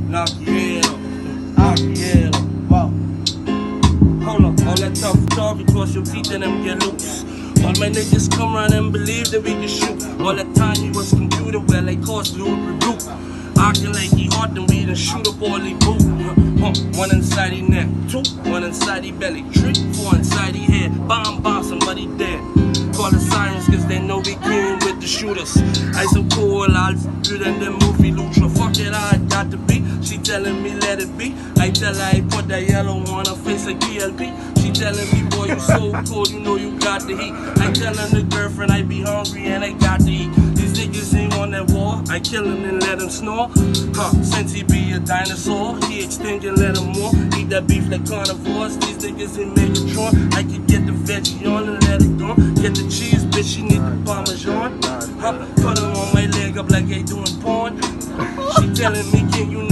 knock your head off, knock your head off. Wow. Hold up, all that tough talk across your feet and them get loose. All my niggas come around and believe that we can shoot. All that time he was computer, well, they cost Louis rebuke. Acting like he hard, then we done shoot up all he boot. One inside he neck, two, one inside he belly, three, four inside he head. Bomb, somebody dead. Call the sirens cause they know we came with the shooters. I so cool, I'll do than the movie Lucha. Fuck it, I got to be. She telling me let it be. I tell her I put that yellow on her face like PLP. She telling me boy you so cold, you know you got the heat. I telling the girlfriend I be hungry and I got to eat. These niggas ain't on that war, I kill him and let him snore. Since he be a dinosaur, he extinct and let him more. Eat that beef like carnivores, these niggas in Megatron. I can get the veggie on and let it go. Get the cheese, bitch, she need the Parmesan. Put him on my leg up like they doing porn. She telling me, can you